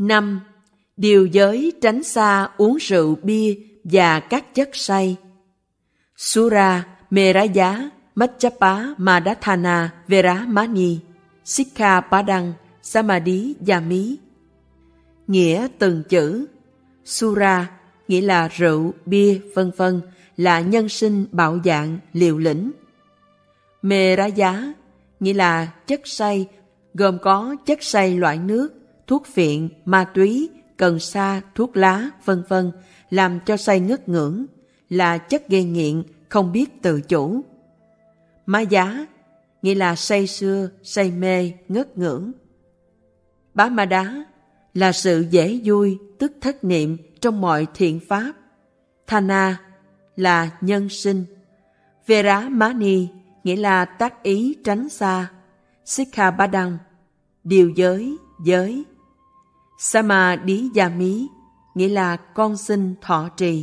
5. Điều giới tránh xa uống rượu bia và các chất say. Sura, Meraya, Machchapa, Madhathana, Veramani, Sikkhapadang, Samadhi, Yami. Nghĩa từng chữ. Sura nghĩa là rượu, bia, vân vân, là nhân sinh bạo dạn, liều lĩnh. Meraya nghĩa là chất say, gồm có chất say loại nước, thuốc phiện, ma túy, cần sa, thuốc lá, vân vân, làm cho say ngất ngưỡng, là chất gây nghiện, không biết tự chủ. Maya nghĩa là say sưa, say mê, ngất ngưỡng. Bá ma đá là sự dễ vui, tức thất niệm trong mọi thiện pháp. Thana là nhân sinh. Veramani nghĩa là tác ý tránh xa. Sikkhapadang, điều giới, giới. Samadhiyami nghĩa là con xin thọ trì.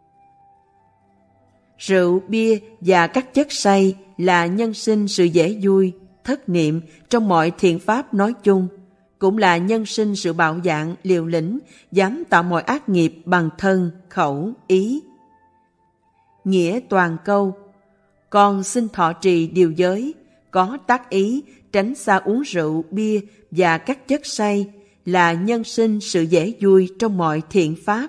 Rượu, bia và các chất say là nhân sinh sự dễ vui, thất niệm trong mọi thiện pháp nói chung, cũng là nhân sinh sự bạo dạn, liều lĩnh, dám tạo mọi ác nghiệp bằng thân, khẩu, ý. Nghĩa toàn câu: con xin thọ trì điều giới, có tác ý tránh xa uống rượu, bia và các chất say, là nhân sinh sự dễ vui trong mọi thiện pháp.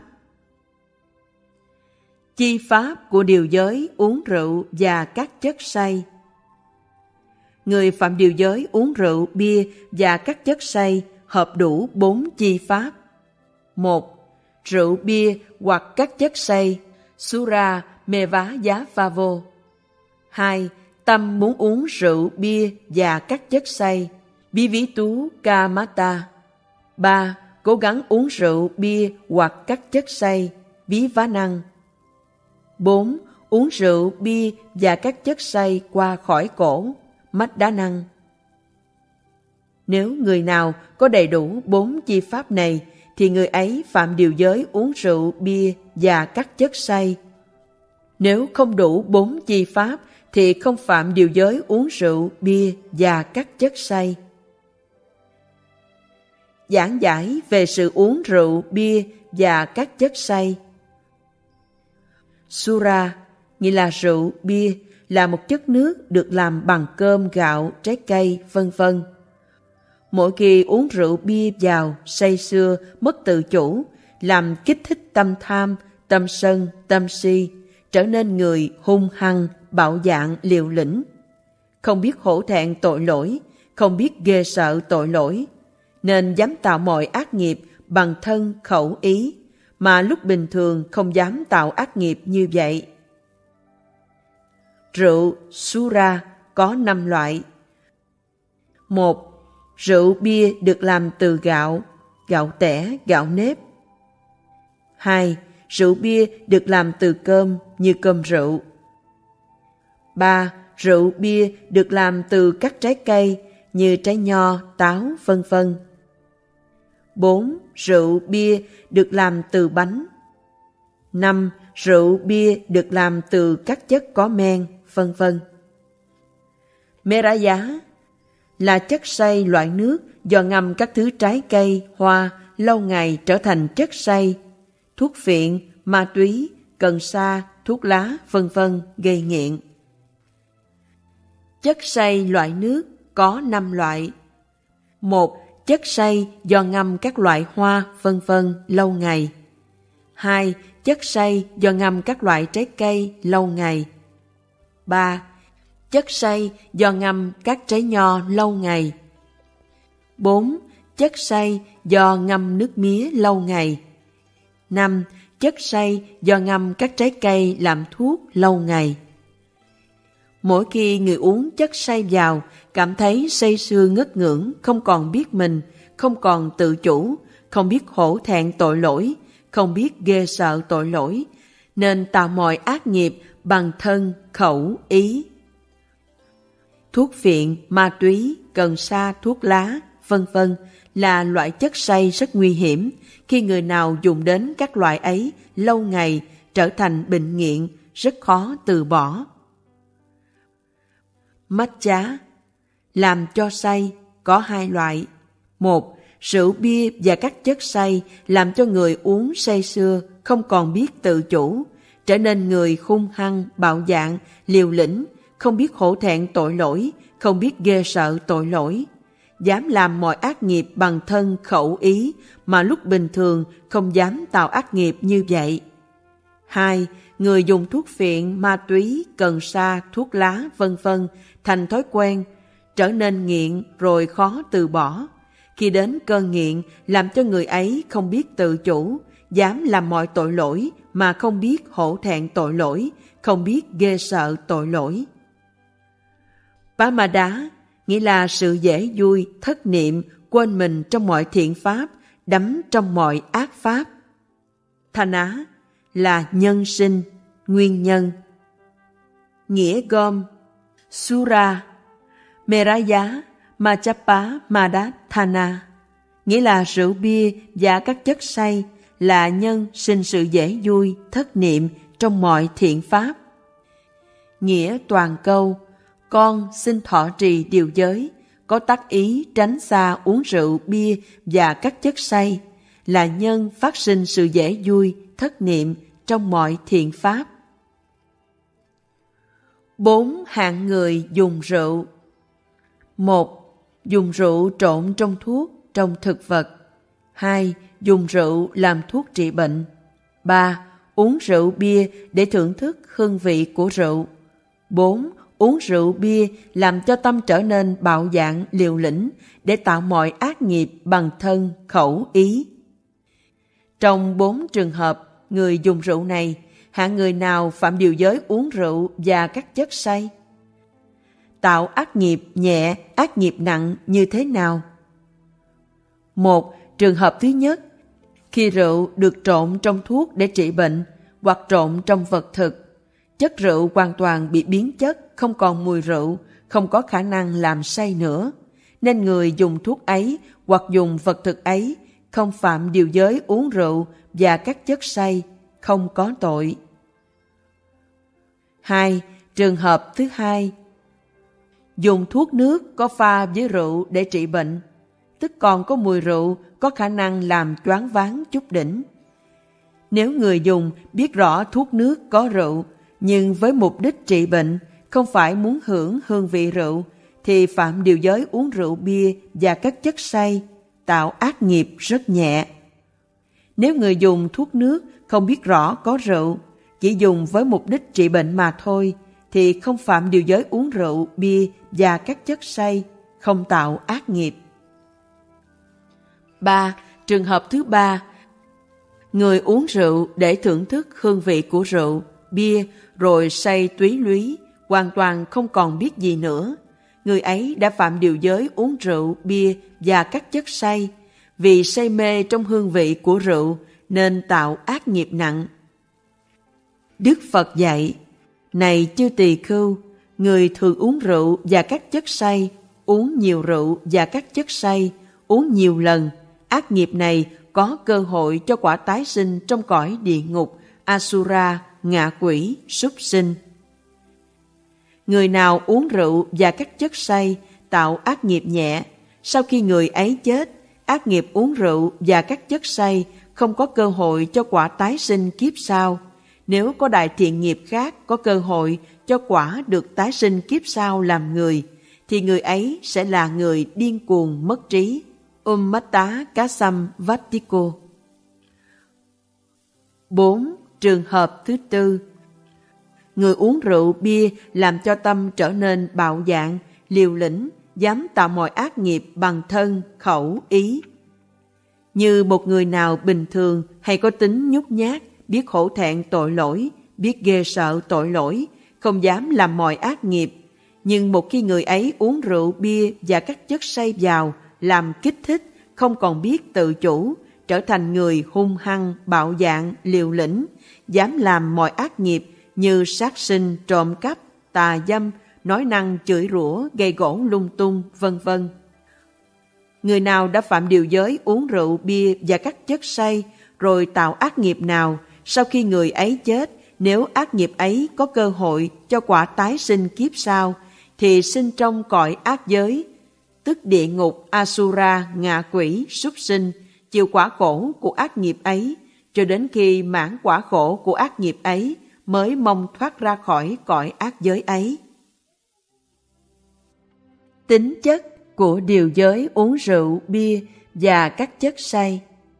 Chi pháp của điều giới uống rượu và các chất say. Người phạm điều giới uống rượu, bia và các chất say hợp đủ 4 chi pháp. 1. Rượu, bia hoặc các chất say, Sura Meva Giá Phavo. 2. Tâm muốn uống rượu, bia và các chất say, Bivitú Kamata. 3. Cố gắng uống rượu, bia hoặc các chất say, Bí Vá Năng. 4. Uống rượu, bia và các chất say qua khỏi cổ, Mách Đá Năng. Nếu người nào có đầy đủ 4 chi pháp này, thì người ấy phạm điều giới uống rượu, bia và các chất say. Nếu không đủ 4 chi pháp, thì không phạm điều giới uống rượu, bia và các chất say. Giảng giải về sự uống rượu, bia và các chất say. Sura nghĩa là rượu, bia, là một chất nước được làm bằng cơm, gạo, trái cây, vân vân. Mỗi khi uống rượu bia vào, say sưa, mất tự chủ, làm kích thích tâm tham, tâm sân, tâm si, trở nên người hung hăng, bạo dạn, liều lĩnh. Không biết hổ thẹn tội lỗi, không biết ghê sợ tội lỗi, nên dám tạo mọi ác nghiệp bằng thân, khẩu, ý, mà lúc bình thường không dám tạo ác nghiệp như vậy. Rượu, Sura, có 5 loại. 1. Rượu bia được làm từ gạo, gạo tẻ, gạo nếp. 2. Rượu bia được làm từ cơm như cơm rượu. 3. Rượu bia được làm từ các trái cây như trái nho, táo, vân vân. 4. Rượu bia được làm từ bánh. 5. Rượu bia được làm từ các chất có men, vân vân. Meraya là chất say loại nước do ngâm các thứ trái cây, hoa lâu ngày trở thành chất say. Thuốc phiện, ma túy, cần sa, thuốc lá, vân vân gây nghiện. Chất say loại nước có 5 loại. 1. Chất say do ngâm các loại hoa, vân vân lâu ngày. 2. Chất say do ngâm các loại trái cây lâu ngày. 3. Chất say do ngâm các trái nho lâu ngày. 4. Chất say do ngâm nước mía lâu ngày. 5. Chất say do ngâm các trái cây làm thuốc lâu ngày. Mỗi khi người uống chất say vào, cảm thấy say sưa ngất ngưỡng, không còn biết mình, không còn tự chủ, không biết hổ thẹn tội lỗi, không biết ghê sợ tội lỗi, nên tạo mọi ác nghiệp bằng thân, khẩu, ý. Thuốc phiện, ma túy, cần sa, thuốc lá, vân vân là loại chất say rất nguy hiểm. Khi người nào dùng đến các loại ấy lâu ngày trở thành bệnh nghiện, rất khó từ bỏ. Matcha làm cho say có 2 loại. 1. Rượu bia và các chất say làm cho người uống say sưa, không còn biết tự chủ, trở nên người hung hăng, bạo dạn, liều lĩnh, không biết hổ thẹn tội lỗi, không biết ghê sợ tội lỗi, dám làm mọi ác nghiệp bằng thân khẩu ý mà lúc bình thường không dám tạo ác nghiệp như vậy. 2. Người dùng thuốc phiện, ma túy, cần sa, thuốc lá, vân vân thành thói quen, trở nên nghiện rồi khó từ bỏ. Khi đến cơn nghiện làm cho người ấy không biết tự chủ, dám làm mọi tội lỗi mà không biết hổ thẹn tội lỗi, không biết ghê sợ tội lỗi. Pamada nghĩa là sự dễ vui, thất niệm, quên mình trong mọi thiện pháp, đắm trong mọi ác pháp. Thana là nhân sinh, nguyên nhân. Nghĩa gom: Sura, Meraya, Majjapa, Madhathana nghĩa là rượu bia và các chất say là nhân sinh sự dễ vui, thất niệm trong mọi thiện pháp. Nghĩa toàn câu: con xin thọ trì điều giới, có tác ý tránh xa uống rượu bia và các chất say là nhân phát sinh sự dễ vui, thất niệm trong mọi thiện pháp. 4 hạng người dùng rượu. 1. Dùng rượu trộn trong thuốc, trong thực vật. 2. Dùng rượu làm thuốc trị bệnh. 3. Uống rượu bia để thưởng thức hương vị của rượu. 4. Uống rượu bia làm cho tâm trở nên bạo dạn, liều lĩnh để tạo mọi ác nghiệp bằng thân, khẩu, ý. Trong 4 trường hợp người dùng rượu này, hạng người nào phạm điều giới uống rượu và các chất say? Tạo ác nghiệp nhẹ, ác nghiệp nặng như thế nào? 1. Trường hợp thứ nhất, khi rượu được trộn trong thuốc để trị bệnh hoặc trộn trong vật thực, chất rượu hoàn toàn bị biến chất, không còn mùi rượu, không có khả năng làm say nữa, nên người dùng thuốc ấy hoặc dùng vật thực ấy không phạm điều giới uống rượu và các chất say, không có tội. 2. Trường hợp thứ hai, dùng thuốc nước có pha với rượu để trị bệnh, tức còn có mùi rượu, có khả năng làm choáng váng chút đỉnh. Nếu người dùng biết rõ thuốc nước có rượu, nhưng với mục đích trị bệnh, không phải muốn hưởng hương vị rượu, thì phạm điều giới uống rượu bia và các chất say, tạo ác nghiệp rất nhẹ. Nếu người dùng thuốc nước không biết rõ có rượu, chỉ dùng với mục đích trị bệnh mà thôi, thì không phạm điều giới uống rượu, bia và các chất say, không tạo ác nghiệp. 3. Trường hợp thứ ba, người uống rượu để thưởng thức hương vị của rượu, bia rồi say túy lúy, hoàn toàn không còn biết gì nữa. Người ấy đã phạm điều giới uống rượu, bia và các chất say, vì say mê trong hương vị của rượu nên tạo ác nghiệp nặng. Đức Phật dạy: này chư tỳ khưu, người thường uống rượu và các chất say, uống nhiều rượu và các chất say, uống nhiều lần, ác nghiệp này có cơ hội cho quả tái sinh trong cõi địa ngục, Asura, ngạ quỷ, súc sinh. Người nào uống rượu và các chất say tạo ác nghiệp nhẹ, sau khi người ấy chết, ác nghiệp uống rượu và các chất say không có cơ hội cho quả tái sinh kiếp sau. Nếu có đại thiện nghiệp khác có cơ hội cho quả được tái sinh kiếp sau làm người, thì người ấy sẽ là người điên cuồng mất trí. Ummata Kasam Vattiko. 4. Trường hợp thứ tư, người uống rượu bia làm cho tâm trở nên bạo dạn, liều lĩnh, dám tạo mọi ác nghiệp bằng thân, khẩu, ý. Như một người nào bình thường hay có tính nhút nhát, biết hổ thẹn tội lỗi, biết ghê sợ tội lỗi, không dám làm mọi ác nghiệp. Nhưng một khi người ấy uống rượu bia và các chất say vào, làm kích thích, không còn biết tự chủ, trở thành người hung hăng, bạo dạn, liều lĩnh, dám làm mọi ác nghiệp như sát sinh, trộm cắp, tà dâm, nói năng, chửi rủa, gây gổ lung tung, vân vân. Người nào đã phạm điều giới uống rượu bia và các chất say, rồi tạo ác nghiệp nào, sau khi người ấy chết, nếu ác nghiệp ấy có cơ hội cho quả tái sinh kiếp sau, thì sinh trong cõi ác giới, tức địa ngục Asura, ngạ quỷ, súc sinh, chịu quả khổ của ác nghiệp ấy, cho đến khi mãn quả khổ của ác nghiệp ấy mới mong thoát ra khỏi cõi ác giới ấy. Tính chất của điều giới uống rượu, bia và các chất say.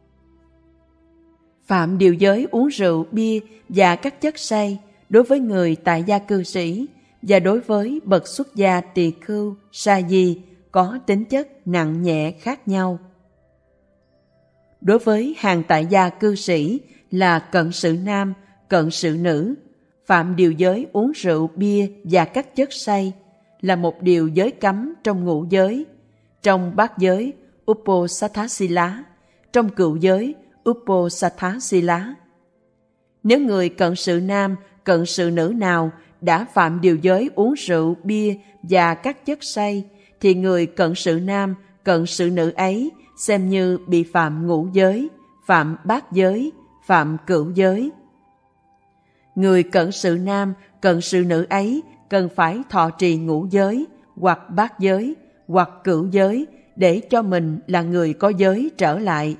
Phạm điều giới uống rượu, bia và các chất say đối với người tại gia cư sĩ và đối với bậc xuất gia tỳ khưu, sa di có tính chất nặng nhẹ khác nhau. Đối với hàng tại gia cư sĩ là cận sự nam, cận sự nữ, phạm điều giới uống rượu, bia và các chất say là một điều giới cấm trong ngũ giới, trong bát giới Uposatthasila, trong cựu giới Uposatthasila. Nếu người cận sự nam, cận sự nữ nào đã phạm điều giới uống rượu, bia và các chất say, thì người cận sự nam, cận sự nữ ấy xem như bị phạm ngũ giới, phạm bát giới, phạm cửu giới. Người cận sự nam, cận sự nữ ấy cần phải thọ trì ngũ giới, hoặc bát giới, hoặc cửu giới để cho mình là người có giới trở lại.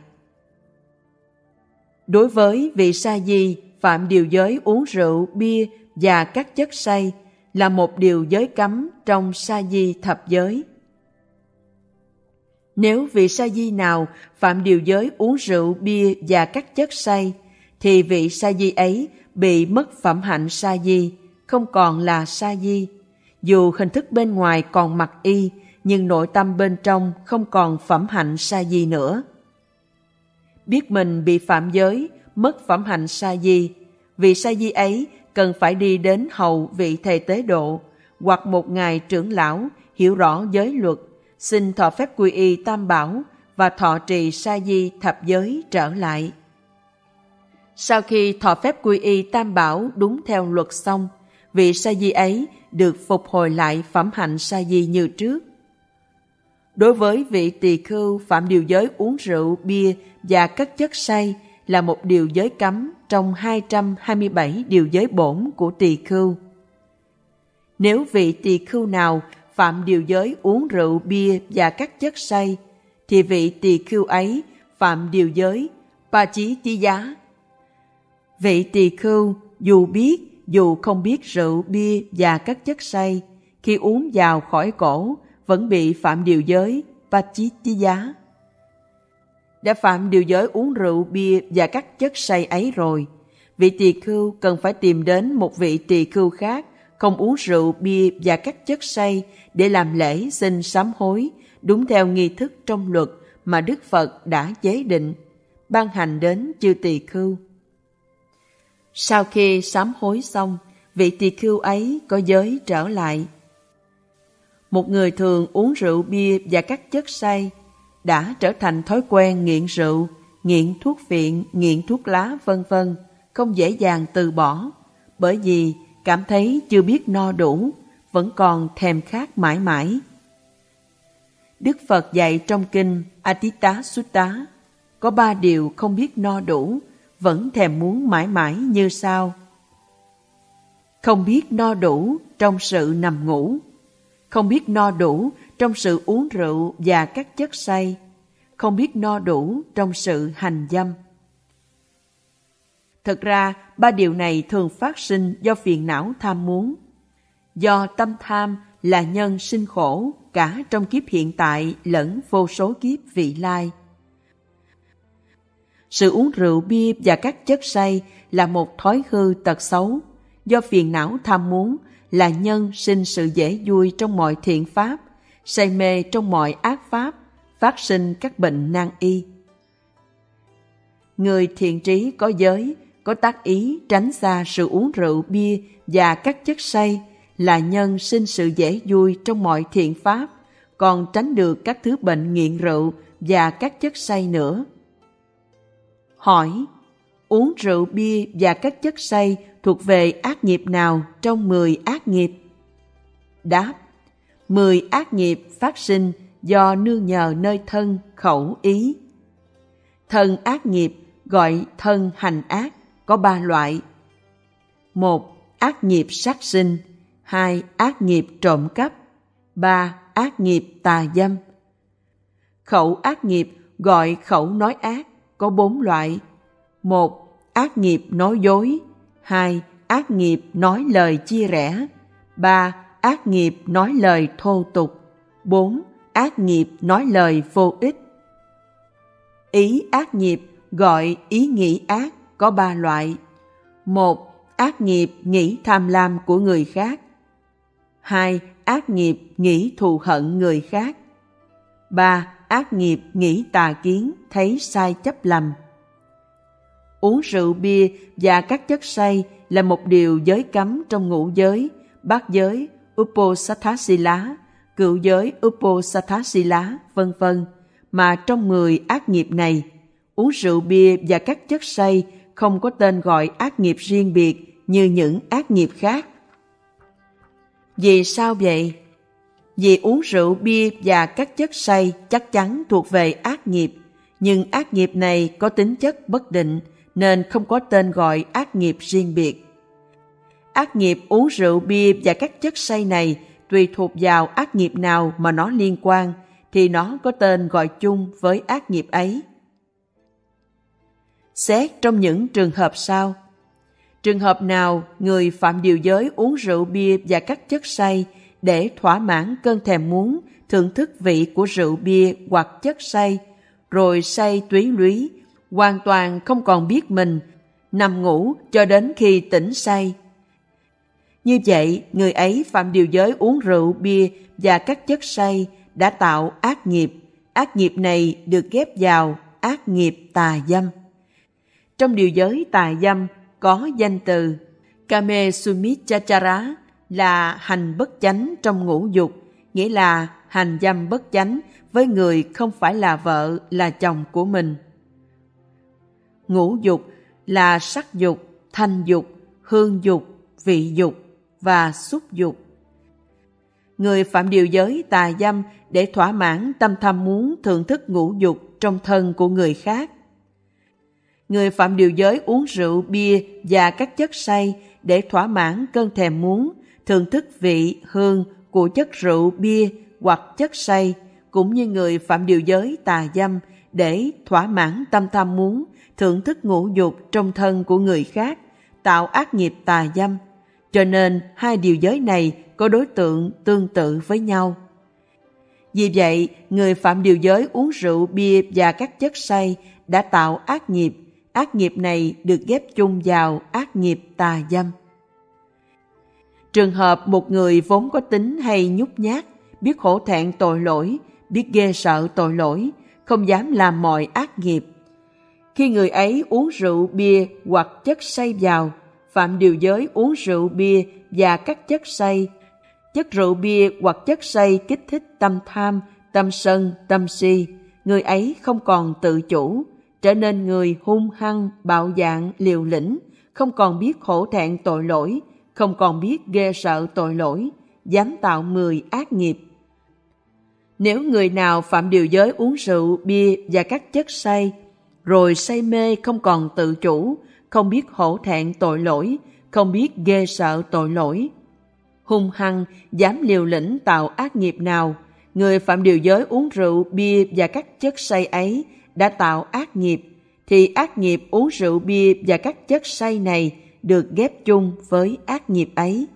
Đối với vị sa di, phạm điều giới uống rượu, bia và các chất say là một điều giới cấm trong sa di thập giới. Nếu vị sa di nào phạm điều giới uống rượu, bia và các chất say, thì vị sa di ấy bị mất phẩm hạnh sa di, không còn là sa di. Dù hình thức bên ngoài còn mặc y, nhưng nội tâm bên trong không còn phẩm hạnh sa di nữa. Biết mình bị phạm giới, mất phẩm hạnh sa di, vị sa di ấy cần phải đi đến hầu vị thầy tế độ hoặc một ngài trưởng lão hiểu rõ giới luật, xin thọ phép quy y tam bảo và thọ trì sa di thập giới trở lại. Sau khi thọ phép quy y tam bảo đúng theo luật xong, vị sa di ấy được phục hồi lại phẩm hạnh sa di như trước. Đối với vị tỳ khưu phạm điều giới uống rượu, bia và các chất say là một điều giới cấm trong 227 điều giới bổn của tỳ khưu. Nếu vị tỳ khưu nào phạm điều giới uống rượu, bia và các chất say, thì vị tỳ khưu ấy phạm điều giới Pachittiya. Vị tỳ khưu dù biết dù không biết rượu, bia và các chất say, khi uống vào khỏi cổ vẫn bị phạm điều giới Pachittiya. Đã phạm điều giới uống rượu, bia và các chất say ấy rồi, vị tỳ khưu cần phải tìm đến một vị tỳ khưu khác không uống rượu, bia và các chất say để làm lễ xin sám hối đúng theo nghi thức trong luật mà Đức Phật đã chế định, ban hành đến chư tỳ khưu. Sau khi sám hối xong, vị tỳ khưu ấy có giới trở lại. Một người thường uống rượu, bia và các chất say đã trở thành thói quen nghiện rượu, nghiện thuốc phiện, nghiện thuốc lá vân vân, không dễ dàng từ bỏ, bởi vì cảm thấy chưa biết no đủ, vẫn còn thèm khát mãi mãi. Đức Phật dạy trong kinh Atitta Sutta có 3 điều không biết no đủ, vẫn thèm muốn mãi mãi như sau. Không biết no đủ trong sự nằm ngủ, không biết no đủ trong sự uống rượu và các chất say, không biết no đủ trong sự hành dâm. Thực ra, 3 điều này thường phát sinh do phiền não tham muốn. Do tâm tham là nhân sinh khổ cả trong kiếp hiện tại lẫn vô số kiếp vị lai. Sự uống rượu, bia và các chất say là một thói hư tật xấu. Do phiền não tham muốn là nhân sinh sự dễ vui trong mọi thiện pháp, say mê trong mọi ác pháp, phát sinh các bệnh nan y. Người thiện trí có giới, có tác ý tránh xa sự uống rượu, bia và các chất say là nhân sinh sự dễ vui trong mọi thiện pháp, còn tránh được các thứ bệnh nghiện rượu và các chất say nữa. Hỏi, uống rượu, bia và các chất say thuộc về ác nghiệp nào trong 10 ác nghiệp? Đáp, 10 ác nghiệp phát sinh do nương nhờ nơi thân, khẩu, ý. Thân ác nghiệp gọi thân hành ác có 3 loại. 1. Ác nghiệp sát sinh. 2. Ác nghiệp trộm cắp. 3. Ác nghiệp tà dâm. Khẩu ác nghiệp gọi khẩu nói ác có 4 loại. 1. Ác nghiệp nói dối. 2. Ác nghiệp nói lời chia rẽ. 3. Ác nghiệp nói lời thô tục. 4. Ác nghiệp nói lời vô ích. Ý ác nghiệp gọi ý nghĩ ác có 3 loại. 1. Ác nghiệp nghĩ tham lam của người khác. 2. Ác nghiệp nghĩ thù hận người khác. 3. Ác nghiệp nghĩ tà kiến, thấy sai chấp lầm. Uống rượu bia và các chất say là một điều giới cấm trong ngũ giới, bát giới, Uposatthasila, cựu giới Uposatthasila, vân vân, mà trong 10 ác nghiệp này, uống rượu bia và các chất say không có tên gọi ác nghiệp riêng biệt như những ác nghiệp khác. Vì sao vậy? Vì uống rượu bia và các chất say chắc chắn thuộc về ác nghiệp, nhưng ác nghiệp này có tính chất bất định nên không có tên gọi ác nghiệp riêng biệt. Ác nghiệp uống rượu bia và các chất say này tùy thuộc vào ác nghiệp nào mà nó liên quan thì nó có tên gọi chung với ác nghiệp ấy. Xét trong những trường hợp sau. Trường hợp nào người phạm điều giới uống rượu bia và các chất say để thỏa mãn cơn thèm muốn thưởng thức vị của rượu bia hoặc chất say, rồi say túy lúy, hoàn toàn không còn biết mình, nằm ngủ cho đến khi tỉnh say. Như vậy, người ấy phạm điều giới uống rượu bia và các chất say đã tạo ác nghiệp. Ác nghiệp này được ghép vào ác nghiệp tà dâm. Trong điều giới tà dâm có danh từ Kame Sumichachara là hành bất chánh trong ngũ dục, nghĩa là hành dâm bất chánh với người không phải là vợ, là chồng của mình. Ngũ dục là sắc dục, thanh dục, hương dục, vị dục và xúc dục. Người phạm điều giới tà dâm để thỏa mãn tâm tham muốn thưởng thức ngũ dục trong thân của người khác. Người phạm điều giới uống rượu bia và các chất say để thỏa mãn cơn thèm muốn thưởng thức vị, hương của chất rượu bia hoặc chất say, cũng như người phạm điều giới tà dâm để thỏa mãn tâm tham muốn thưởng thức ngũ dục trong thân của người khác, tạo ác nghiệp tà dâm. Cho nên hai điều giới này có đối tượng tương tự với nhau. Vì vậy, người phạm điều giới uống rượu bia và các chất say đã tạo ác nghiệp. Ác nghiệp này được ghép chung vào ác nghiệp tà dâm. Trường hợp một người vốn có tính hay nhút nhát, biết hổ thẹn tội lỗi, biết ghê sợ tội lỗi, không dám làm mọi ác nghiệp. Khi người ấy uống rượu bia hoặc chất say vào, phạm điều giới uống rượu bia và các chất say. Chất rượu bia hoặc chất say kích thích tâm tham, tâm sân, tâm si. Người ấy không còn tự chủ, trở nên người hung hăng, bạo dạn, liều lĩnh, không còn biết hổ thẹn tội lỗi, không còn biết ghê sợ tội lỗi, dám tạo 10 ác nghiệp. Nếu người nào phạm điều giới uống rượu, bia và các chất say, rồi say mê không còn tự chủ, không biết hổ thẹn tội lỗi, không biết ghê sợ tội lỗi, hung hăng, dám liều lĩnh tạo ác nghiệp nào, người phạm điều giới uống rượu, bia và các chất say ấy đã tạo ác nghiệp, thì ác nghiệp uống rượu bia và các chất say này được ghép chung với ác nghiệp ấy.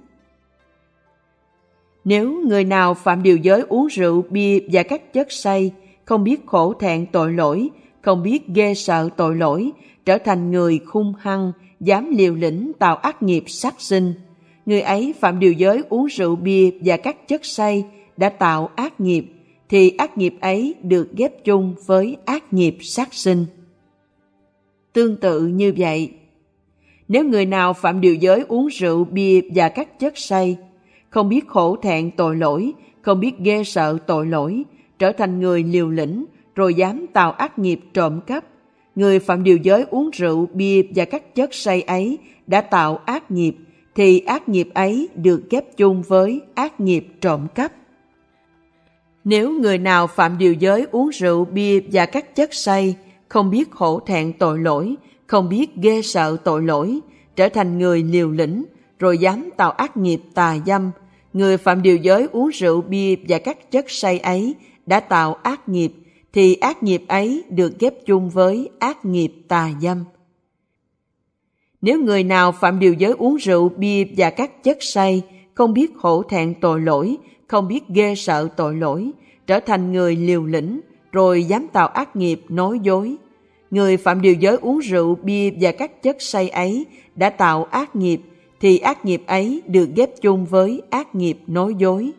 Nếu người nào phạm điều giới uống rượu, bia và các chất say, không biết khổ thẹn tội lỗi, không biết ghê sợ tội lỗi, trở thành người hung hăng, dám liều lĩnh tạo ác nghiệp sát sinh, người ấy phạm điều giới uống rượu bia và các chất say đã tạo ác nghiệp, thì ác nghiệp ấy được ghép chung với ác nghiệp sát sinh. Tương tự như vậy, nếu người nào phạm điều giới uống rượu bia và các chất say, không biết khổ thẹn tội lỗi, không biết ghê sợ tội lỗi, trở thành người liều lĩnh, rồi dám tạo ác nghiệp trộm cắp, người phạm điều giới uống rượu bia và các chất say ấy đã tạo ác nghiệp, thì ác nghiệp ấy được ghép chung với ác nghiệp trộm cắp. Nếu người nào phạm điều giới uống rượu bia và các chất say, không biết hổ thẹn tội lỗi, không biết ghê sợ tội lỗi, trở thành người liều lĩnh, rồi dám tạo ác nghiệp tà dâm, người phạm điều giới uống rượu bia và các chất say ấy đã tạo ác nghiệp, thì ác nghiệp ấy được ghép chung với ác nghiệp tà dâm. Nếu người nào phạm điều giới uống rượu, bia và các chất say, không biết hổ thẹn tội lỗi, không biết ghê sợ tội lỗi, trở thành người liều lĩnh, rồi dám tạo ác nghiệp nói dối. Người phạm điều giới uống rượu, bia và các chất say ấy đã tạo ác nghiệp, thì ác nghiệp ấy được ghép chung với ác nghiệp nói dối.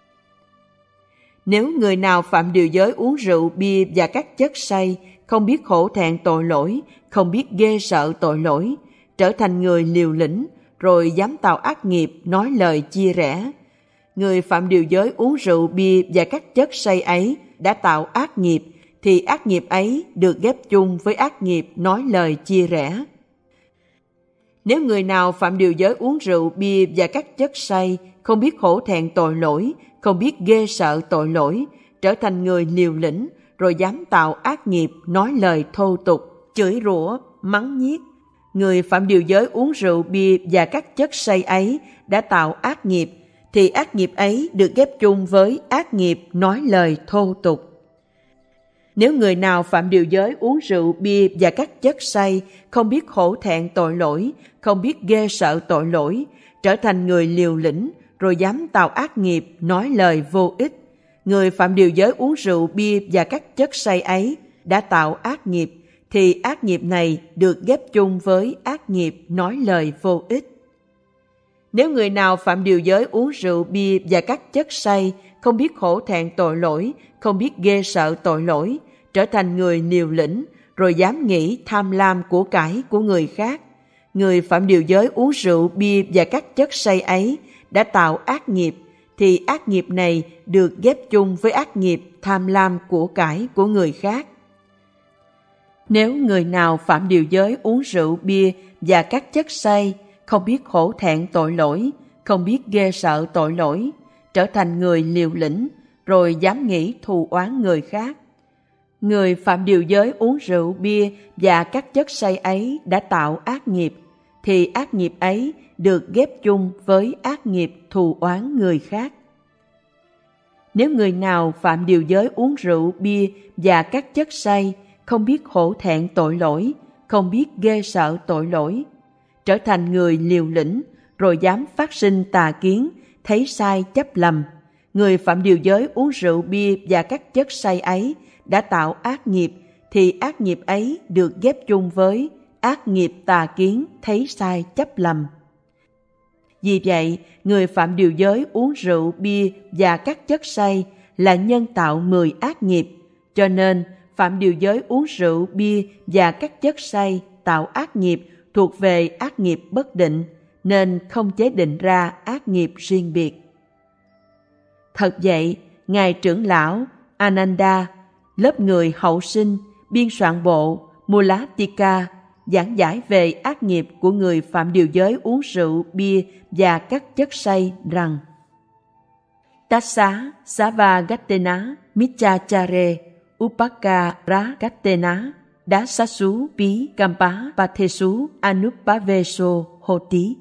Nếu người nào phạm điều giới uống rượu, bia và các chất say, không biết hổ thẹn tội lỗi, không biết ghê sợ tội lỗi, trở thành người liều lĩnh, rồi dám tạo ác nghiệp nói lời chia rẽ. Người phạm điều giới uống rượu, bia và các chất say ấy đã tạo ác nghiệp, thì ác nghiệp ấy được ghép chung với ác nghiệp nói lời chia rẽ. Nếu người nào phạm điều giới uống rượu, bia và các chất say, không biết hổ thẹn tội lỗi, không biết ghê sợ tội lỗi, trở thành người liều lĩnh, rồi dám tạo ác nghiệp nói lời thô tục, chửi rủa, mắng nhiếc. Người phạm điều giới uống rượu, bia và các chất say ấy đã tạo ác nghiệp, thì ác nghiệp ấy được ghép chung với ác nghiệp nói lời thô tục. Nếu người nào phạm điều giới uống rượu, bia và các chất say, không biết hổ thẹn tội lỗi, không biết ghê sợ tội lỗi, trở thành người liều lĩnh, rồi dám tạo ác nghiệp nói lời vô ích. Người phạm điều giới uống rượu, bia và các chất say ấy đã tạo ác nghiệp, thì ác nghiệp này được ghép chung với ác nghiệp nói lời vô ích. Nếu người nào phạm điều giới uống rượu, bia và các chất say, không biết hổ thẹn tội lỗi, không biết ghê sợ tội lỗi, trở thành người liều lĩnh, rồi dám nghĩ tham lam của cải của người khác. Người phạm điều giới uống rượu, bia và các chất say ấy đã tạo ác nghiệp, thì ác nghiệp này được ghép chung với ác nghiệp tham lam của cải của người khác. Nếu người nào phạm điều giới uống rượu, bia và các chất say, không biết hổ thẹn tội lỗi, không biết ghê sợ tội lỗi, trở thành người liều lĩnh, rồi dám nghĩ thù oán người khác. Người phạm điều giới uống rượu, bia và các chất say ấy đã tạo ác nghiệp, thì ác nghiệp ấy được ghép chung với ác nghiệp thù oán người khác. Nếu người nào phạm điều giới uống rượu, bia và các chất say, không biết hổ thẹn tội lỗi, không biết ghê sợ tội lỗi, trở thành người liều lĩnh, rồi dám phát sinh tà kiến, thấy sai chấp lầm. Người phạm điều giới uống rượu, bia và các chất say ấy đã tạo ác nghiệp, thì ác nghiệp ấy được ghép chung với ác nghiệp tà kiến, thấy sai chấp lầm. Vì vậy, người phạm điều giới uống rượu, bia và các chất say là nhân tạo 10 ác nghiệp, cho nên phạm điều giới uống rượu, bia và các chất say tạo ác nghiệp thuộc về ác nghiệp bất định, nên không chế định ra ác nghiệp riêng biệt. Thật vậy, Ngài trưởng lão Ananda, lớp người hậu sinh, biên soạn bộ Mula Tika, giảng giải về ác nghiệp của người phạm điều giới uống rượu, bia và các chất say rằng: Tassa Savagatena Michachare Upakaragatena Dasasu Pi Kampa Pathesu Anupaveso Hoti.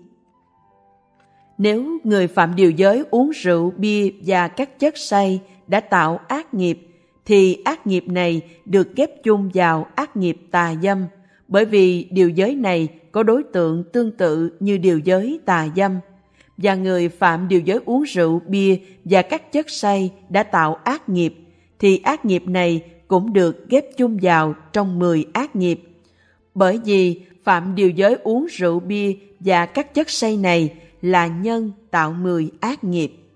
Nếu người phạm điều giới uống rượu, bia và các chất say đã tạo ác nghiệp, thì ác nghiệp này được ghép chung vào ác nghiệp tà dâm, bởi vì điều giới này có đối tượng tương tự như điều giới tà dâm. Và người phạm điều giới uống rượu, bia và các chất say đã tạo ác nghiệp, thì ác nghiệp này cũng được ghép chung vào trong 10 ác nghiệp. Bởi vì phạm điều giới uống rượu, bia và các chất say này là nhân tạo 10 ác nghiệp.